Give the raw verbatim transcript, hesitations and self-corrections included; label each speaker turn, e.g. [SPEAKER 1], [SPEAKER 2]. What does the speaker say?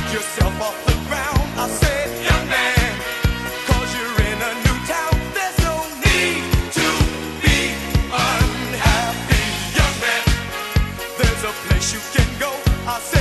[SPEAKER 1] yourself off the ground. I said, young man, cause you're in a new town. There's no need to be unhappy, young man. There's a place you can go. I said,